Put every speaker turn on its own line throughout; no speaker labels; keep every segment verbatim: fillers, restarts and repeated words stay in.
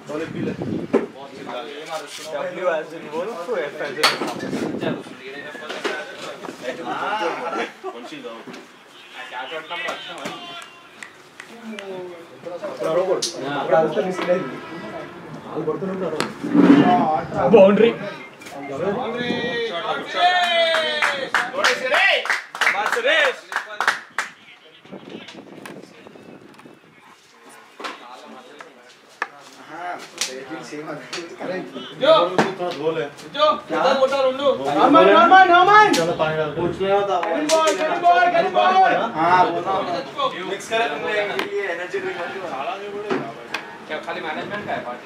W as in wolf, F as in boundary.
जो थोड़ा धो ले जो ज्यादा मोटा रुंडू नॉर्मल नॉर्मल नॉर्मल चलो पानी डाल पूछ रहा था carry ball carry ball carry ball हां बोलो मिक्स कर तुमने ये एनर्जी ड्रिंक साला नहीं बोले क्या खाली मैनेजमेंट का है पार्टी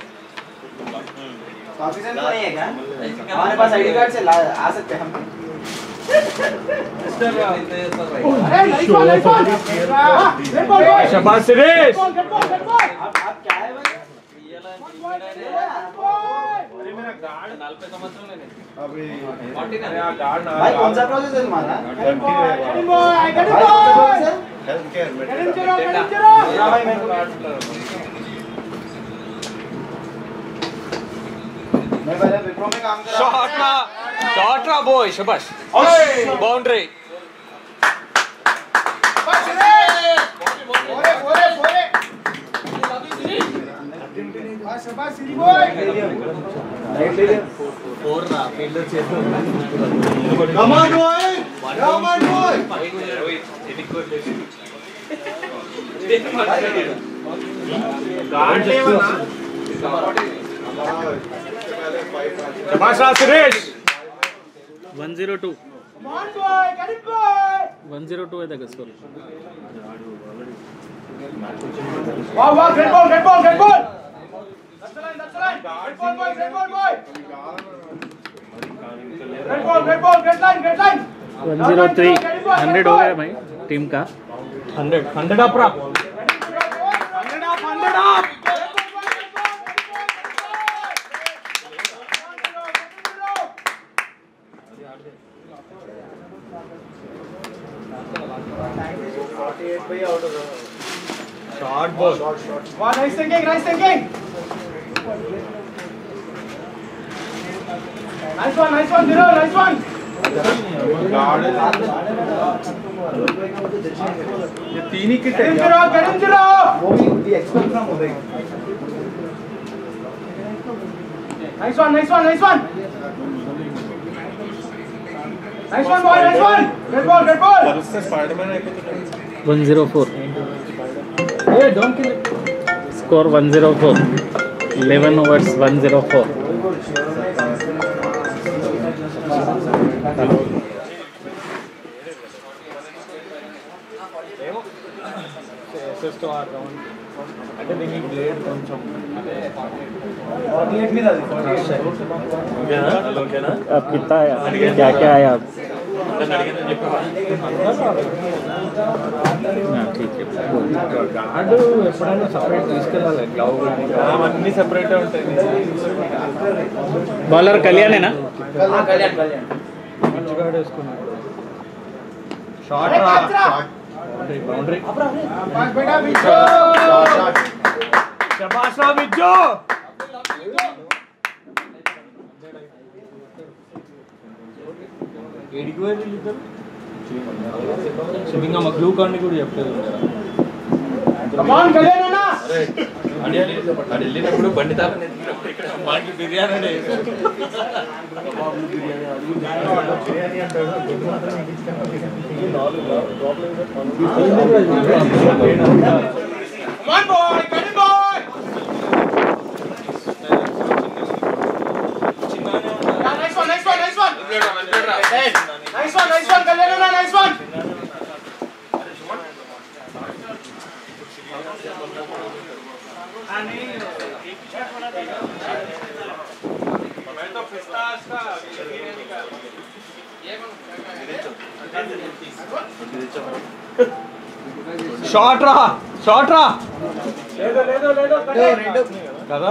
ऑफिसर नहीं है क्या हमारे पास आईडी कार्ड से आ सकते हैं हम मिस्टर अरे नाइस बॉल नाइस बॉल
शाबाश सुरेश
आप आप क्या है भाई अरे मेरा गार्ड नलभై సంవత్సరాలు लेने अभी फोर्टी ना गार्ड ना भाई कौन सा प्रोसेस है तुम्हारा ट्वेंटी है getting boy getting boy health care getting चलो गेटिंग चलो हां भाई मेरे को गार्ड मैं पहले विप्रो में काम कर रहा
शॉट रा शॉट रा बॉय शाबाश बाउंड्री
बस रे ओरे ओरे ओरे शाबाश सिरी बॉय राइट ले फोर ना फील्डर చేస్తూ come on boy come on boy Rohit edit कर ले गार्ड लेवना
शाबाश Suresh
one zero two
come on boy get it boy
one zero two है देखो स्कोर
वाह वाह great ball great ball great ball That's the line, that's the line. Great ball, boy, great ball, boy. Great ball, great ball, great line, great line.
one zero three hundred हो गया भाई team का
hundred hundred up रा
hundred up, hundred up.
short ball
Wow, nice thinking, nice thinking. Nice one, nice one, zero, nice one.
ये तीन ही kit
Get
है
him zero, get him zero. वो भी the expect from Uday. Nice one, nice one, nice one. Nice one, boy, nice one. Great ball, great ball.
उससे Spiderman है
one zero four
Hey, don't kill it.
Score one zero four eleven overs one zero four
assist or round అంటే దీనికి grade కొంచెం
forty-eight మీద అది forty-eight
ఓకేనా ఓకేనా
अब कितना आया क्या क्या आया अब हाँ, ठीक है
గార్డు ఎప్పుడైనా సపరేట్ తీసుకెళ్ళాలి గ్లవ్ కానీ అవన్నీ సెపరేటే ఉంటాయి
बॉलर कल्याण है ना
कल्याण कल्याण कल्याण
మంచి గార్డు వేసుకున్నాడు షార్ట్ రా బౌండరీ
पांच बेटा बिच्छू
శబాష్ రా బిజ్జు ఏడికి పోయి ఇద్దరు స్విమ్మింగ్ అమ్మ గ్లూ కార్డ్ని కూడా చెప్పలేదు
कमान कल्याण ना
అరే అడి అడి అడి వెళ్ళినప్పుడు బండి తాప నెత్తినప్పుడు ఇక్కడ మనకి బిర్యానీ అంటే కబాబులు బిర్యానీ అది బిర్యానీ అంటాడు గుడ్డు మాత్రం ఇది నాలుగు problem
come on boy Kalyan boy nice one nice one nice one nice one nice one Kalyan ना नाइस वन मैं तो पिस्तास का
షార్ట్ రా షార్ట్ రా
ले दो ले दो ले दो कल्याण
కదా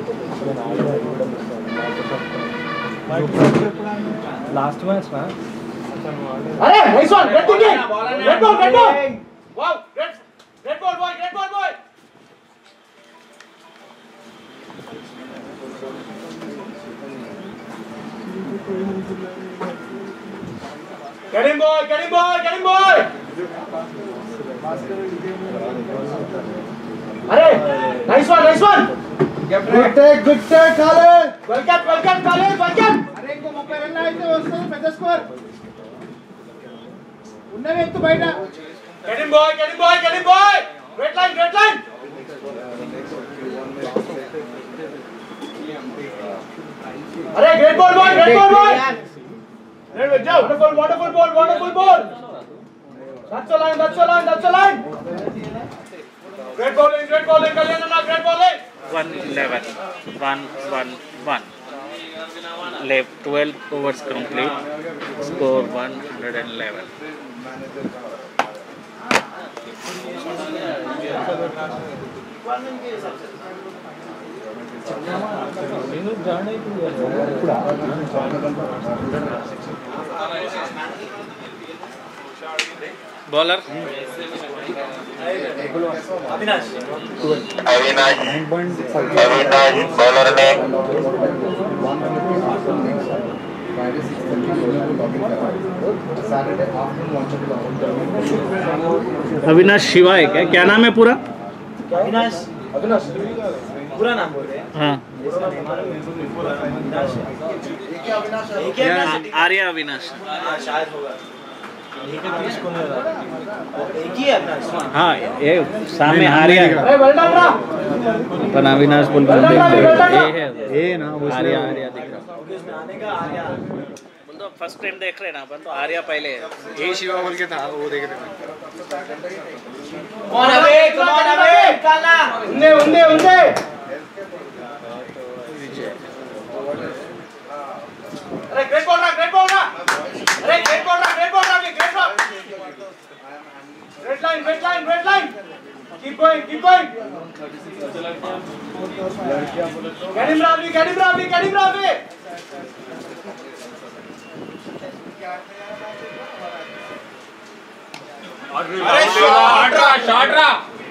లాస్ట్ మ్యాచ్ నా
अरे nice one red ticking red ball red ball wow red red ball boy red ball boy get him boy get him boy get him boy अरे nice one nice one
good take good take college
welcome welcome college welcome
అరే ఇంకో ముప్పై రన్లు అయితే వస్తుంది పెద్ద score ఉన్నవి ఎత్తు బయట
get him boy get him boy get him boy red line red line अरे great ball boy great ball boy red with जाओ wonderful wonderful ball wonderful ball that's the line that's the line that's the line great bowling great bowling Kalyananna great bowling
one eleven one one one left twelve overs complete score one eleven bowler
Avinash
Avinash Avinash bowler ने
अविनाश शिवा है क्या क्या नाम है पूरा
अविनाश अविनाश पूरा नाम बोल रहे हैं
हाँ
एक ही अविनाश
आर्या अविनाश
हाँ शायद होगा एक ही अविनाश
हाँ ये सामने आर्या है
अरे वेल डन रा
पर अविनाश बोल
Well done, well done.
ये है
ఏ నా
आर्या आर्या दिख रहा
इसमें आने का आ गया
बोल तो फर्स्ट टाइम देख रहे हैं ना अपन तो आर्या पहले है
ఏ శివ बोल के था वो देख रहे थे
कौन अबे कौन अबे निकालना उन्ने उन्ने उन्ने अरे ग्रेट बॉल ना ग्रेट बॉल ना अरे ग्रेट बॉल ना ग्रेट बॉल ना great ball red line red line red line keep going keep going get him Ravi get him Ravi get him Ravi अरे शॉट रा शॉट रा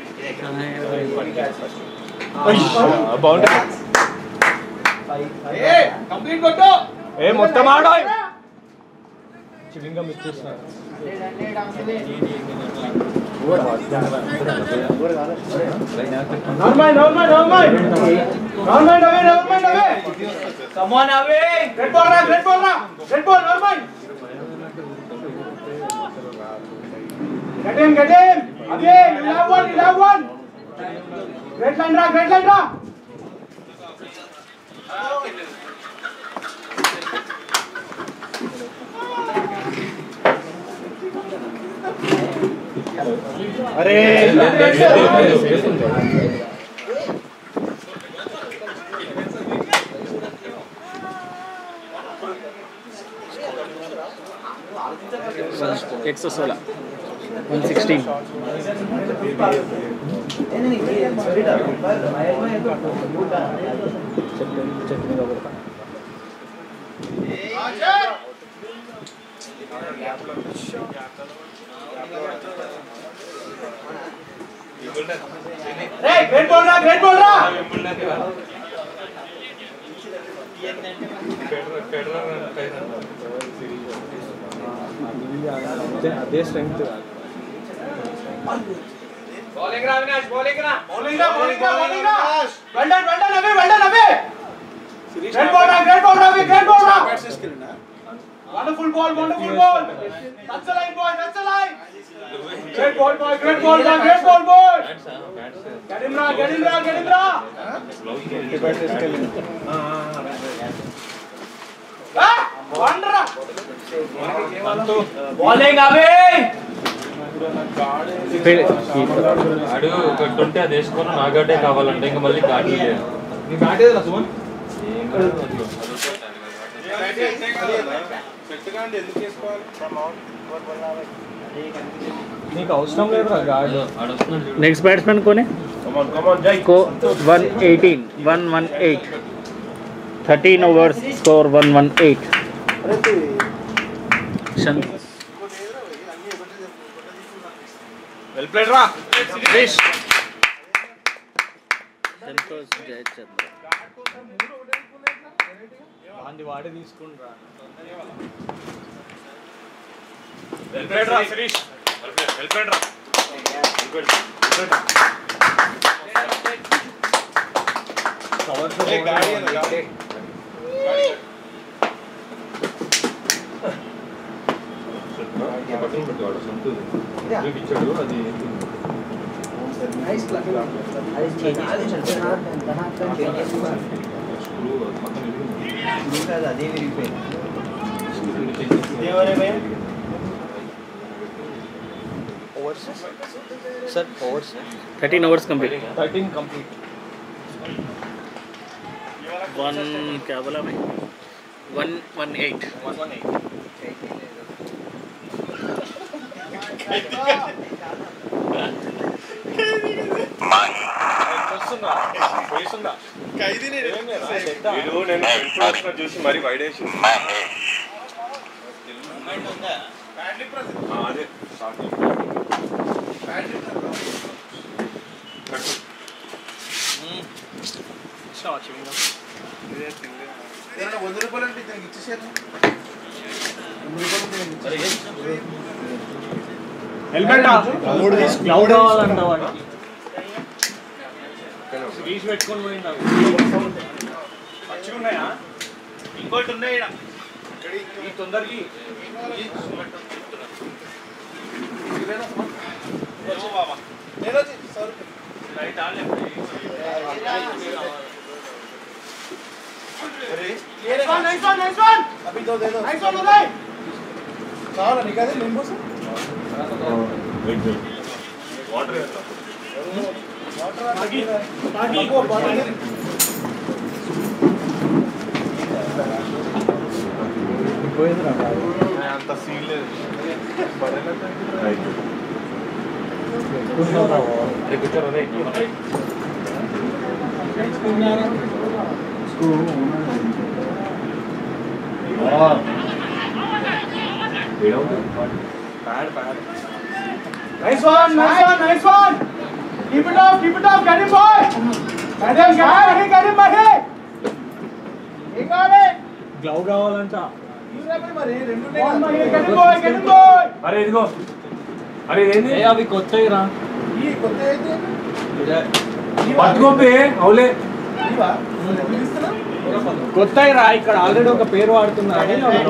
బాగుంటుంది
ए complete కొట్టు
ఏ మొత్తం ఆడో చివింగం ఇచ్చేస్తున్నారు
Never mind, never mind, never mind. Never mind, away, never mind, away. Come on, away. Red ball, na, red ball, na. Red ball, never mind. Get him, get him. Away, you'll have one, you'll have one. Red line, ra, red line, ra.
అరే
एक सौ सोलह one sixteen
Hey, great ball, ra, great ball, ra.
అదే strength
Bowling ra, Avinash, bowling ra. Bowling ra, bowling ra, bowling ra. Well done, well done, away, well done, away. Great ball, ra, great ball, ra, great ball, ra. Wonderful ball, wonderful ball. That's the line, boy, that's the line. Great ball, boy, great ball, boy, great ball, boy. Get him, ra, get him, ra, get him, ra. Ah, one ra. Bowling away.
అడుగు ఒకటి ఉంటే అది వేసుకొని నాగడ్డే కావాలంటే ఇంకా మళ్ళీ గాడి నీ బ్యాట్ ఏదైనా సుమన్ నీకు అవసరం లేదురా గాడి
नेक्स्ट बैट्समैन कौन है को one eighteen one one eight thirteen overs score one one eight position.
Well played రా
ఫినిష్. సంతోష్ జయచంద్ర.
అంది వాడే తీసుకుంటా. వెల్ ప్లేడ్ రా శిరీష్. వెల్ ప్లేడ్ రా. Good good. కవర్స్ ఏ గాడి అన్న గాడి. గాడి. ఆ బటన్ పెట్టాడు సంతోష్. ఇది ఇచ్చాడు అది. Nice plug. అది చేంజ్ అది చంచనా దహా చేంజ్ స్క్రూ మొత్తం ఇది కాదు అదే విరిగిపోయింది. దేవరే మే overs sir overs
thirteen hours complete.
thirteen complete.
One क्या बोला मैं one one eight
one one eight. వీడు నేను ఇన్ఫ్లుయెన్సర్ చూసి మరి వైడేసి అదే
వంద రూపాయలు అంటే దానికి ఇచ్చేసాను.
హెల్మెట్ మూడు తీసు క్లౌడ్ కావాలంట వాడికి. తీసి పెట్టుకొని పోయిందా మంచిగా ఉన్నాయా? ఇంకోటి ఉన్నాయి ఈ తొందరకి రైట్ ఆలే
nice one nice one nice one अभी दो दे दो नाइस वन उदय चावल निकाल दे नींबू से
वेट वेट वाटर है
वाटर आगे आगे को वाटर పోయిందిరా అంత సీల్ లేదు పడలేదా రైట్ కూర్చోరా రే కూర్చోరా రే కూర్చున్నారా స్కూ ఆ ఏడో pad pad nice one nice one nice one keep it up keep it up get him boy కదం గాయ్ హే గెట్ హిమ్ బాయ్ ఏం కావాలి గ్లౌ కావాలంట మరి రెండు ఉన్నాయి get him boy get him boy
అరే ఇదిగో అరే ఏంది ఏ అవి కొత్తవి రా
ఈ కొత్త అయితే
పట్టుకోపే అవులే
ఇవా ఇస్తున్నా
కొత్తవి రా ఇక్కడ ఆల్రెడీ ఒక పేరు వాడుతున్నారు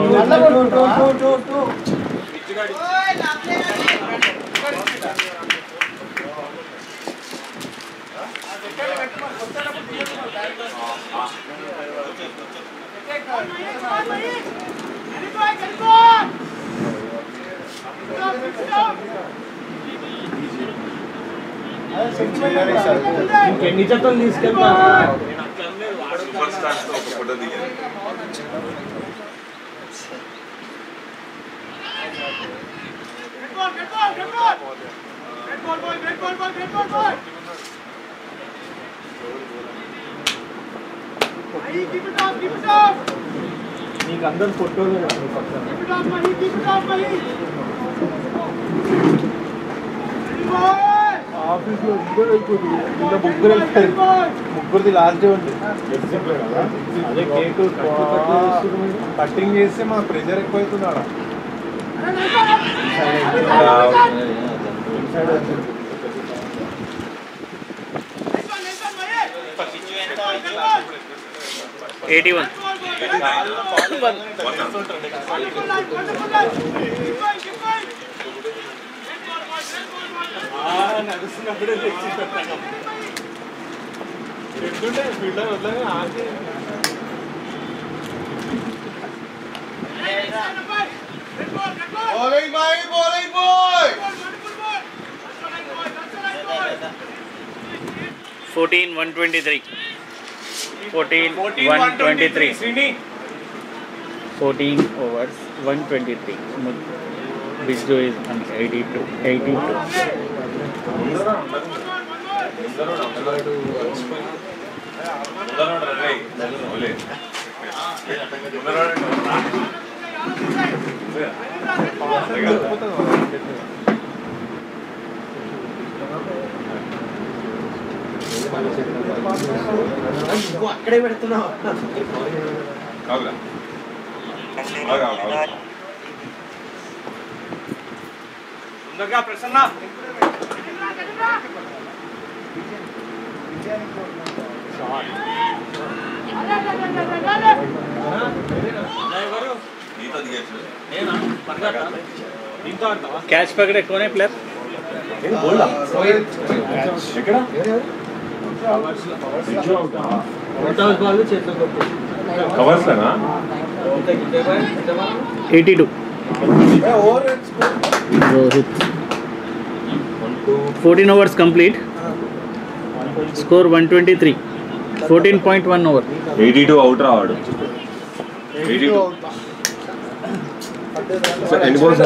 ఇంకెన్ని జతలు తీసుకెళ్తా సూపర్ స్టార్స్ తో ఒక ఫోటో దిగాను నీకు అందరు ఫోటోలు ఆఫీస్ లో ఇద్దరు అయిపోతుంది ఇలా ముగ్గురు వెళ్తారు ముగ్గురిది లాస్ట్ డే ఉంది అదే కేక్ కటింగ్ చేస్తే మా ప్రెజర్ ఎక్కువ అవుతుంది ఆడ
एटी वन
నడుస్తున్నప్పుడే తెచ్చి పెట్టాను రెండుంటే ఫీల్డర్ వదలగా ఆగి
bowling boy bowling boy
fourteen one twenty three fourteen one twenty three
Srini
fourteen overs one twenty three Bijo is eighty two eighty two
అందరూ
అక్కడే పెడుతున్నావు తొందరగా ప్రసన్న
कैच पकड़े कौन है player eighty two Rohit fourteen overs complete score one twenty three fourteen point one over
eighty two out రావాడు eighty two ఎన్ని balls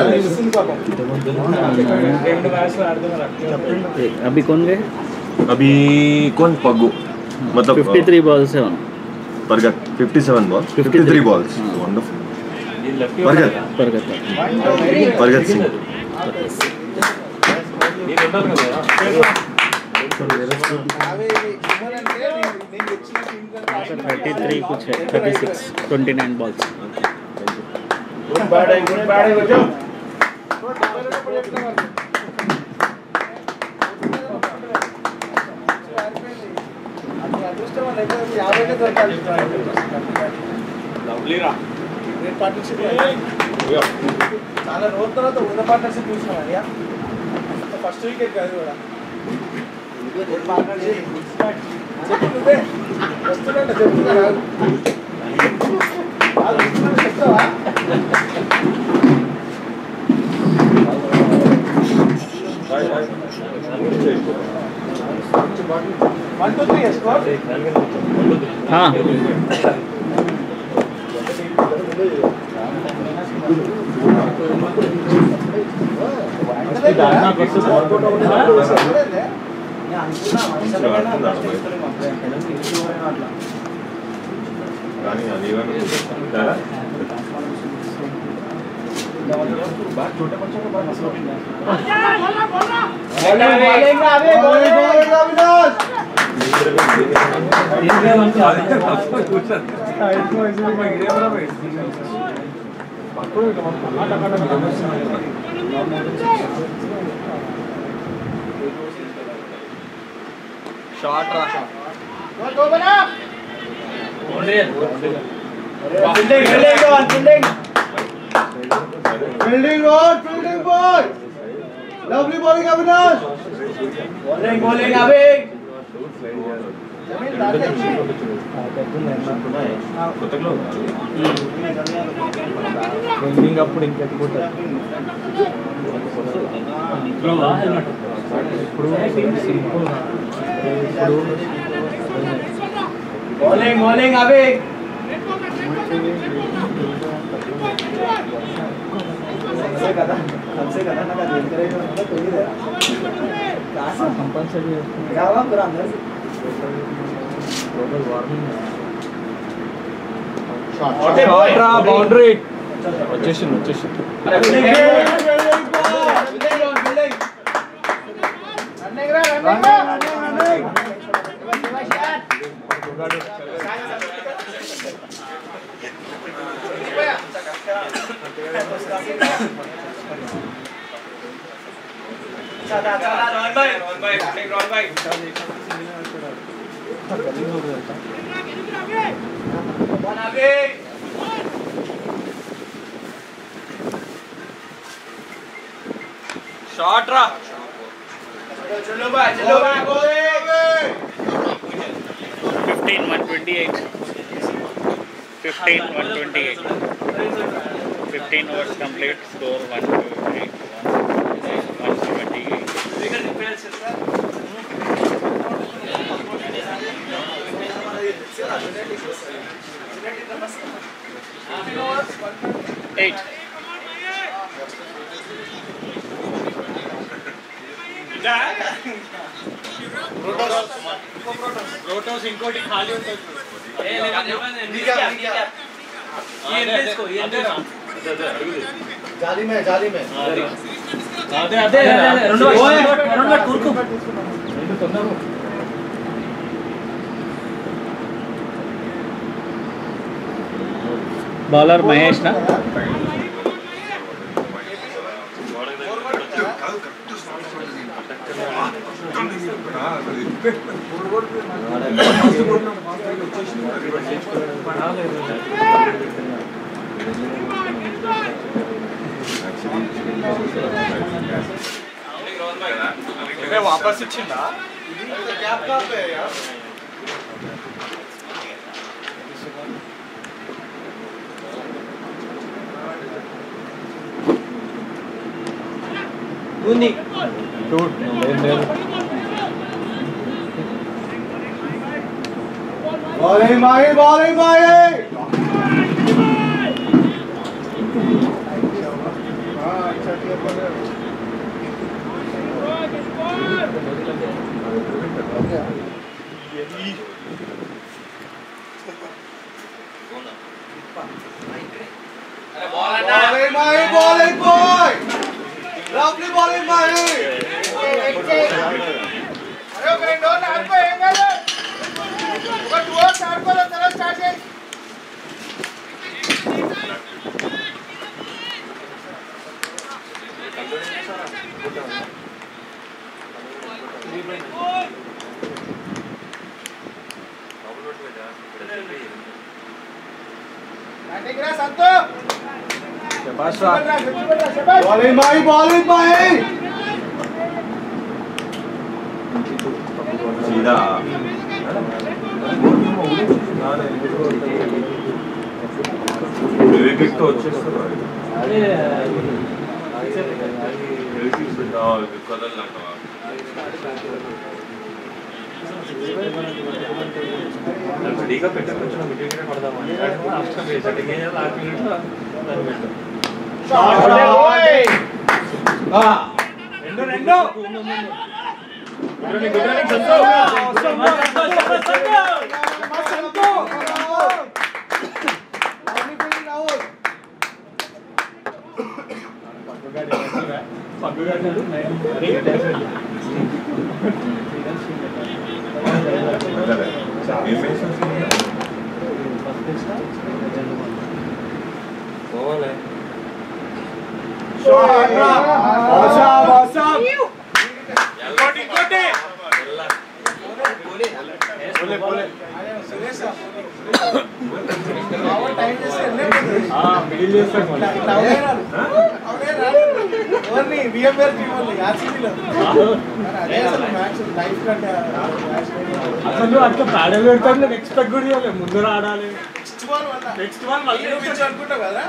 अभी कौन गए
अभी कौन पग्गू मतलब
फिफ्टी थ्री बॉल्स है
Pargat fifty seven ball fifty three balls wonderful Pargat
Pargat
Pargat Singh
thirty three कुछ है thirty six twenty nine balls
good batting good batting बच्चों లవ్లీ రా గ్రేట్ పార్ట్నర్షిప్ చాలా రోజుల తర్వాత ఉన్న పార్ట్నర్షిప్ చూసినాం అయ్యా ఫస్ట్ వికెట్ కాదు కూడా గ్రేట్ పార్ట్నర్షిప్ చెప్పు నువ్వే వస్తున్నట్టు చెప్తున్నా చెప్తావా वन टू थ्री स्कोर
हाँ
छोटे बच्चों को शॉट रहा दो बना fielding fielding on fielding fielding on fielding ball lovely bowling Avinash bowling bowling अभी ఫీల్డింగ్ అప్పుడు ఇంకెక్కుతారు ఇప్పుడు బౌలింగ్ బౌలింగ్ అవి కదా हमसे కదా నాకు అది ఎంకరేజ్ ఉందో తెలియదు కాసా కంపల్సరీ రావా పూరా అందరూ గ్లోబల్ వార్మింగ్ షాట్ షాట్ రా బౌండరీ వచ్చేసింది వచ్చేసింది రన్నింగ్ రా రన్నింగ్ రా రన్నింగ్ चला चला रोहन भाई रोहन भाई रोहन भाई बना बे शॉट रा चलो भाई चलो भाई
fifteen one twenty eight fifteen one twenty eight fifteen overs complete score one two eight one seventy eight eight
रोटोस इंकोटी खाली ఉంటుంది
ఏ లేక లేక
जाली में जाली में
అదే అదే రెండు రెండు కూర్కు
బౌలర్ మహేష్ నా
वापस इच्छिंदा कैप कहाँ पे है यार
ఉంది
बॉलिंग माही बॉलिंग माही हाँ अच्छा किया बोले bowling Mahi bowling boy lovely bowling Mahi अरे फ्रेंड और आको एंगल ఒక టూ అవర్స్ ఆడుకోవాలి తర్వాత స్టార్ట్ చేయి బ్యాటింగ్ రా సంతో శభాష్ రా శభాష్ బౌలింగ్ మాయి బౌలింగ్ మాయి
सीधा వికెట్ తో వచ్చేస్తారు కదలంటావా రెడీగా పెట్టారు కొంచెం వికెట్ పడదామని సెట్టింగ్ చేయాలి ఆరు మినిట్లో దాన్ని పెట్టాం రెండు రెండు గుడ్ రన్నింగ్ సంతో అసలు అట్లా ప్యాడల్ పెడతాను ఎక్స్పెక్ట్ కూడా చేయాలి ముందు ఆడాలి నెక్స్ట్ వన్ మళ్ళీ
అనుకుంటావు కదా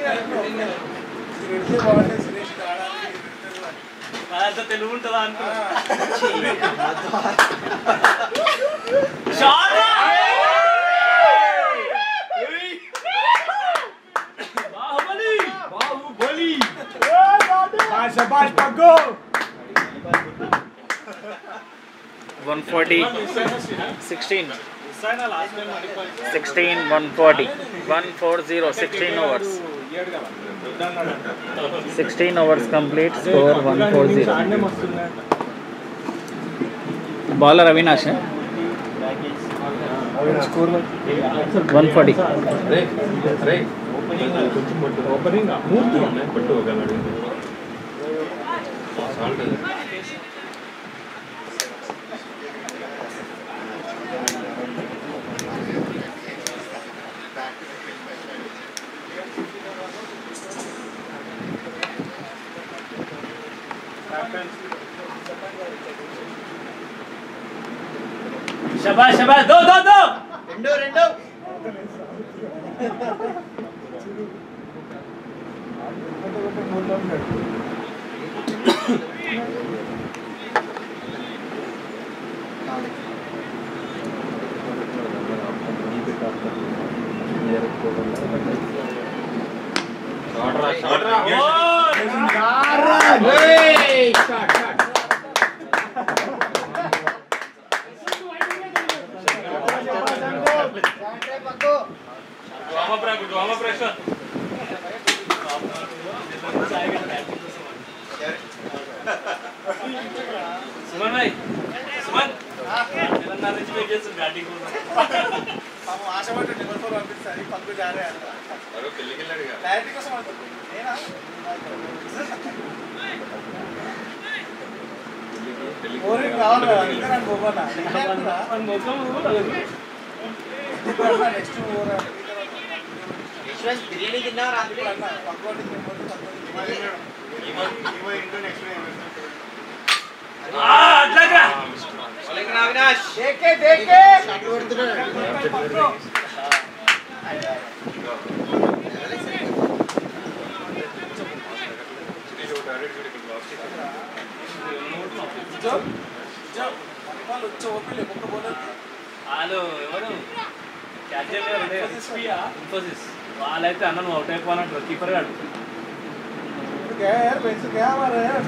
అంత తెలుగు ఉంటుందా అనుకున్నా బాహుబలి బాహుబలి శభాష్ పగ్గో
one forty sixteen sixteen one forty one forty sixteen overs sixteen overs complete score one forty bowler Avinash score one forty
opening Murthy పట్టు ఒకనాడు
शाबाश शाबाश दो दो दो
రెండు రెండు
సుమన్ భాయ్ సుమన్ తెలంగాణ నుంచి వెయిట్ చేస్తుంది బ్యాటింగ్ కోసం
పాపం ఆశపడ్డ నెంబర్ ఫోర్ పంపిస్తారు పంపి జారే
మరో పెళ్ళికి వెళ్ళాడు కదా
క్లారిటీ కోసం అంటుంది నేనా ఓరింగ్ రావాలి కదా అందుకే నాకు పోవన్నా నెక్స్ట్ ఓవర్
బిర్యానీ తిన్నావా రాత్రి
పక్కవాడి
అట్లాగా
అవినాష్
దేకే దేకే వాళ్ళు వచ్చి ఓపెన్ ఒక్క బౌలర్
వాళ్ళు ఎవరు క్యాప్టెన్ ఇన్ఫోసిస్ వాళ్ళైతే అన్న నువ్వు అవుట్ అయిపోయినట్టు కీపర్ గాడు
क्या यार पैसे क्या हमारा यार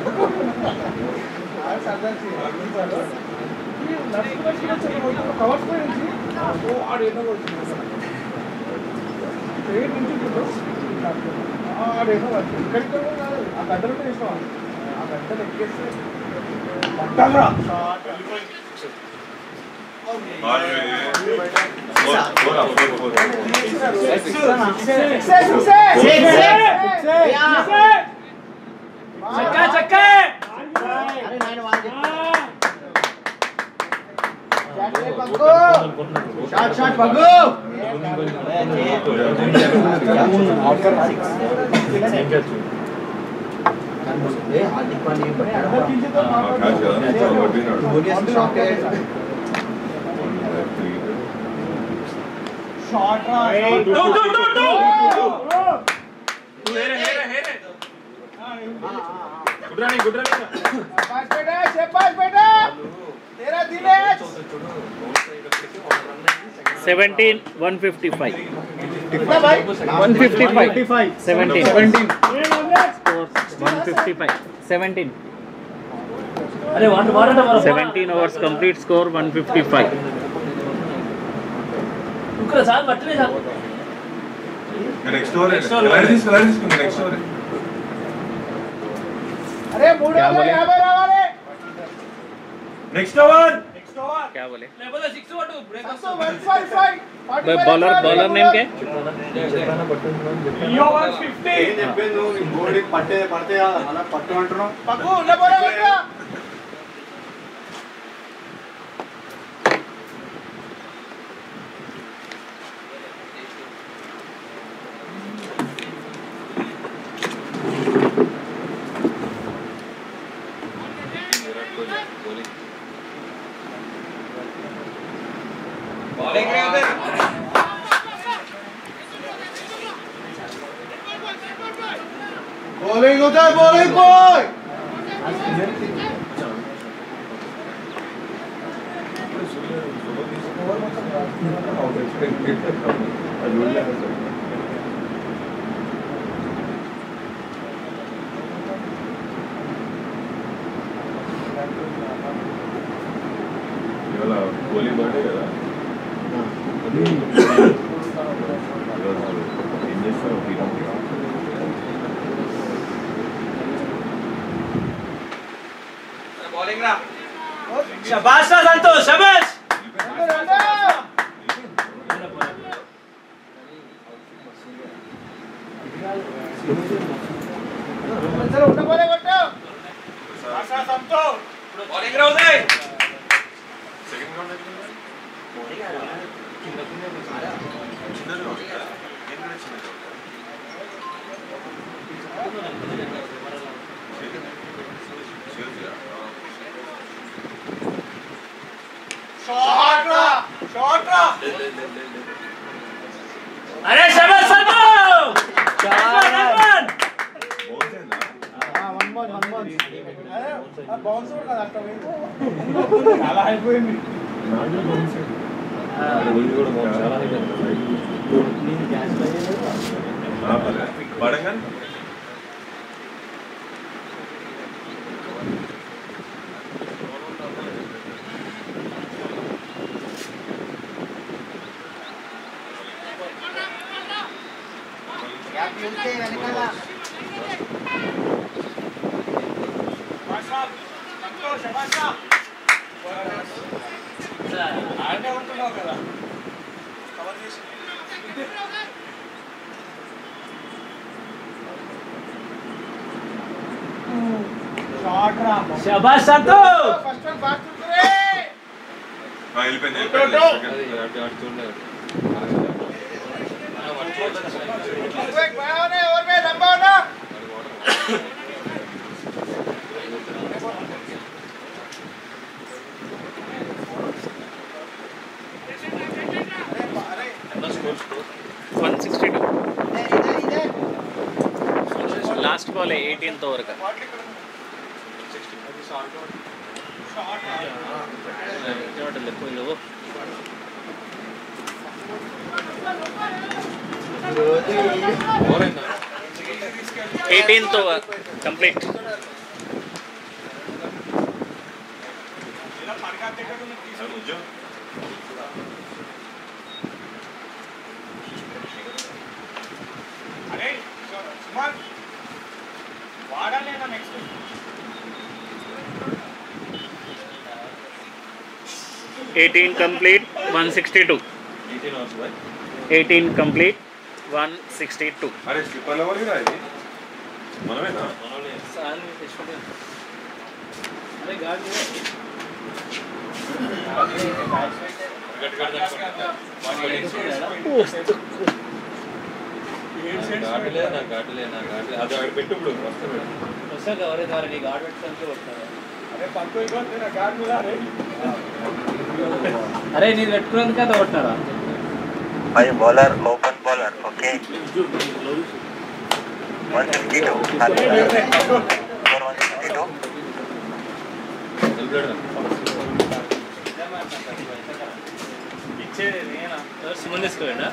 आज सरदार जी ये लक्ष्मी बच्ची का चलो वो कवर्स पे नहीं वो आड़ ये ना वो ये नहीं तो आड़ ये ना वो कल कल वो आ गड्ढे में इसको आ गड्ढे में कैसे बट्टा
చక్కా చక్కా
షాట్ షాట్ పగ్గు ఏ హార్దిక్ పాండ్యా షాట్ రా
టూ టూ టూ టూ हेरे हेरे हेरे गुडरानी गुडरानी
शाबाश बेटा शाबाश बेटा तेरा दिनेश
seventeen one fifty-five
कितना भाई
one fifty-five seventeen seventeen one fifty-five seventeen
अरे water water water
seventeen overs complete score one fifty-five
रुकरा साथ बटने साथ
नेक्स्ट ओवर क्लैरिस क्लैरिस नेक्स्ट ओवर
अरे मूड
क्या
आ
बोले?
गया यार आवारे
नेक्स्ट ओवर
नेक्स्ट ओवर
क्या बोले
ले बोला सिक्स टू ब्रेक
तो one fifty-five
bowler bowler name क्या है
यो one fifty
ఏం చెప్పేది నువ్వు ఇంకోటి పట్టే పడితే అలా పట్టు అంటున్నావు పక్కు ఉన్న బోరా కొట్టా बॉलिंग होता है बॉलिंग बॉय
गोली बर्डे కదా ఏం చేస్తావు
बॉलिंग रा शाबाश रा संतोष शाबाश
चलो उठा बोले कोट्टा
आशा संतो बॉलिंग रा उदय
సెకండ్ రౌండ్ అయిపోయింది బౌలింగ్ ఆడా కింద కింద ఆడా చిన్నది ఆడా నేను కూడా చిన్నది
शॉट रा शॉट रा
अरे शाबाश संतो
वन वन वन वन अरे अब बाउंस కూడా కాదు అట్లా పోయింది చాలా అయిపోయింది
నాది బౌన్స్ అది కూడా బౌన్స్ చాలా అయిపోయింది నేను క్యాచ్ లైన్ ఆ పడ పడంగన్
వెనకాల ఆడే ఉంటున్నావు కదా కవర్ చేసి షాట్ రా
శభాష్ Santu
first one back to రే
వెళ్ళిపోయింది
అది అటు అటు చూడలేదు
एक भाई ने और में लंबा होना
one sixty two last ball eighteenth over का एटीन्थ ओवर कंप्लीट
अरे सुमन वाड़ा लेना next
eighteen complete one sixty two
eighteen overs boy
eighteen complete one sixty two
అరే స్లిప్పర్ ఎవరు రా ఇది మనమేనా
ఘాటులే నా ఘాటులే నా ఘాటులే అది అక్కడ పెట్టు ఇప్పుడు వస్తా
अरे पंको इधर तेरा गार्ड मिला रे
अरे నేను పెట్టుకున్నందుకు అది కొట్టారా
Five bowler, open bowler, okay? one sixty-two. Score one sixty-two.
ఇచ్చేది నేనా
సుమన్ తీసుకోండా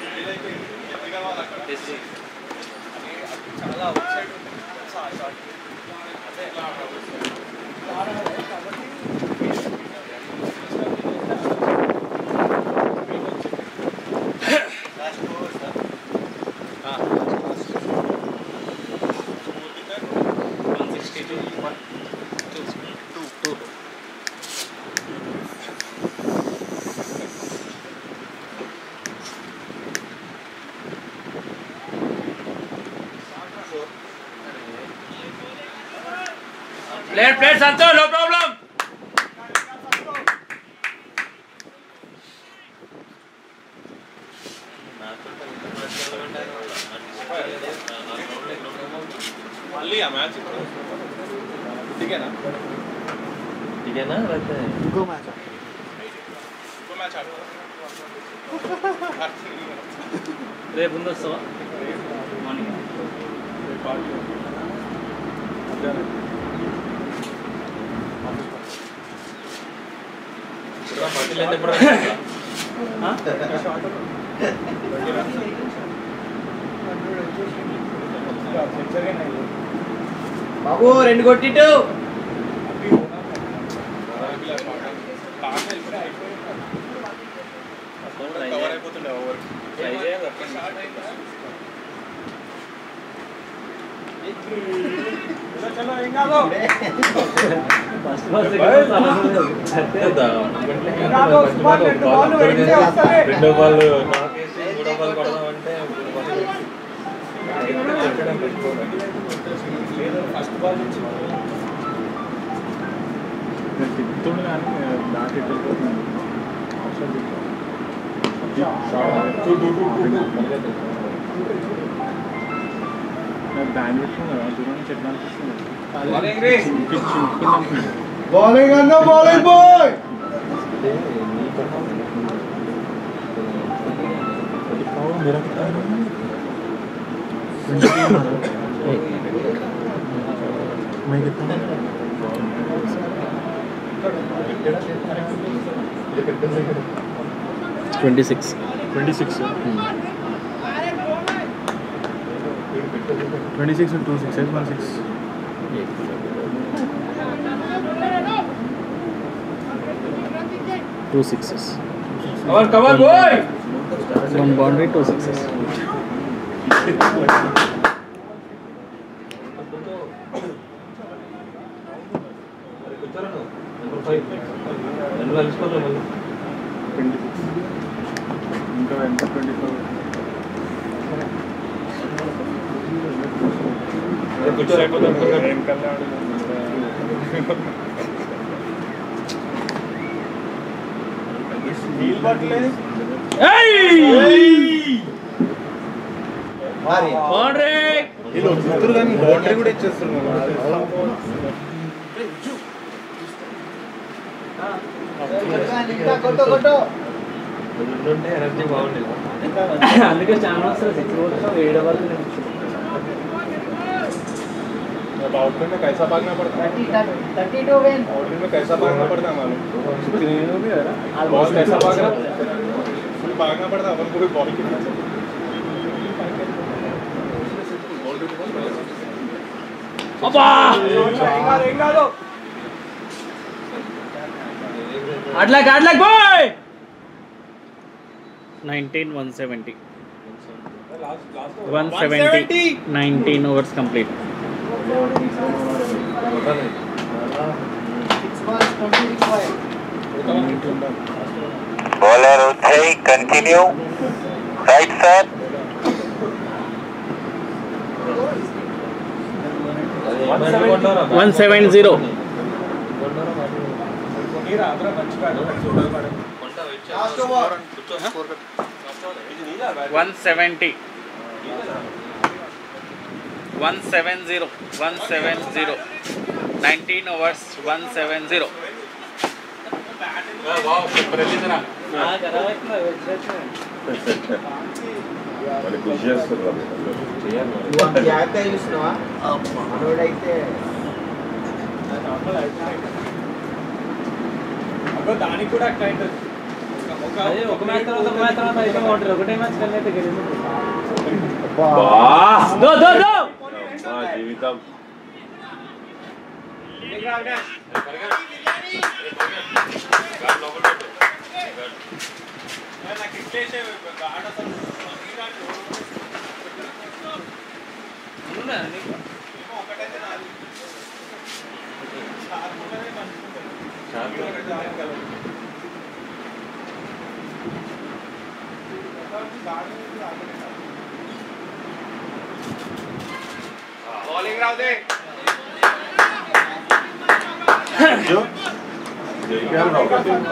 చాలా అవుట్ సైడ్ షాట్ అదే
plate plate Santo no problem
మళ్ళీ ఆ మ్యాచ్ ఇప్పుడు దిగేనా
దిగేనా లేకపోతే
ఇంకో మ్యాచ్ ఇంకో మ్యాచ్ ఆడుకో
రేపు ముందు వస్తావా మార్నింగ్
పట్టిలేదు ఎప్పుడు
బాబు రెండు కొట్టిట్టు
కవర్ అయిపోతుండే ఓవర్ చలో ఏం కాదు
రెండో బాల్ నాకేసి మూడో బాల్ కొడదామంటే
ఫస్ట్ బాల్ నుంచి
తిప్పుతుండే కానీ దాటి వెళ్ళిపోతున్నాను బ్యాండ్ పెట్టుకున్నా కదా దూరం నుంచి ఎట్లా అనిపిస్తుంది
బౌలింగ్ అన్న బౌలింగ్ బాయ్
मेरा मैं कितना
twenty six
twenty six twenty six two six eight one six
two sixes
cover cover boy
one boundary two sixes
number five రెండు కలిసిపోతాం మళ్ళీ
ట్వంటీ సిక్స్ ఇంకా ఎంత ట్వంటీ ఫోర్ నీళ్ళు పట్టలేదు వీళ్ళు చూస్తారు కానీ బౌండరీ కూడా ఇచ్చేస్తున్నారు
ఉంటే ఎనర్జీ బాగుండేది
అందుకే చాలా వస్తుంది సిక్స్ కొట్టడం ఏడు వరకు
बाउंड्री में कैसा भागना पड़ता है बाउंड्री में कैसा भागना पड़ता है मालूम बॉल कैसा भाग रहा फुल भागना पड़ता है अपन को भी बॉल कितना
అడ్లక్ అడ్లక్ boy nineteen one seventy one seventy nineteen overs complete.
Bowler Uday, continue. Right, sir.
one seventy one seventy one seventy one seventy nineteen overs one seventy.
మరి కృషి చేస్తున్నారు
దానికి కూడా అట్లా
ఒక మ్యాచ్ తర్వాత ఒక మ్యాచ్ తర్వాత అయితే బాగుంటుంది ఒకటే మ్యాచ్ కన్నా అయితే గెలిచింది
జీవితం
बॉलिंग राव दे
जो क्या रहा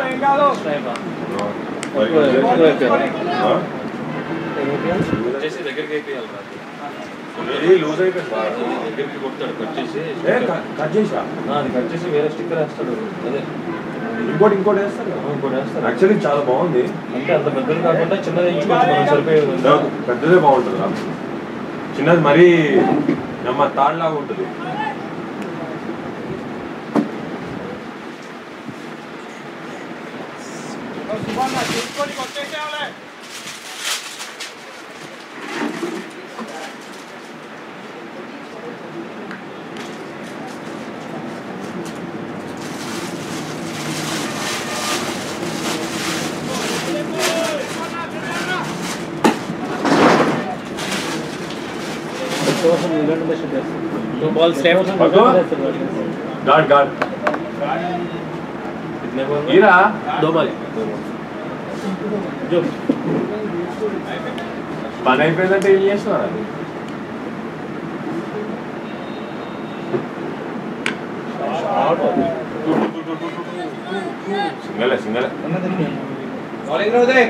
వచ్చేసి దగ్గరికి అయిపోయాలి
ఇది లూజ్ అయిపోయింది
దగ్గరికి కొడతాడు కట్ చేసి
కట్ చేసా
అది కట్ చేసి వేరే స్టిక్కర్ వేస్తాడు అదే
ఇంకోటి ఇంకోటి వేస్తారు
ఇంకోటి వేస్తాడు
యాక్చువల్లీ చాలా బాగుంది
అంటే అంత పెద్దది కాకుండా చిన్నది ఎంచుకోవచ్చు మనం సరిపోయేది
పెద్దదే బాగుంటుంది చిన్నది మరీ నమ్మ తాళ్ళలాగా ఉంటుంది
Two balls left.
Guard guard
कितने बॉल
हीरा
दो बॉल जो
పని అయిపోయిందంటే ఏం చేస్తున్నారు సింగలే సింగలే
बॉलिंग राव दे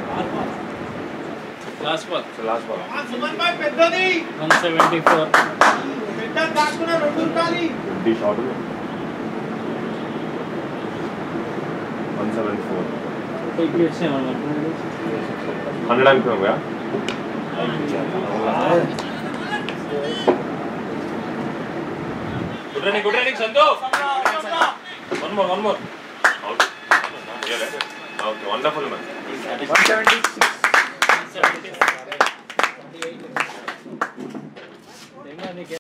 last ball
last ball
Suman భాయ్ పెద్దది
one seventy-four
పెద్ద దాక్కున రెండు ఉండాలి
twenty shot one seventy four
एक मिनट से हमारा
हंड्रेड एम हो गया
good running good running Santo one more one more
okay wonderful man
one seventy-six
seventy-six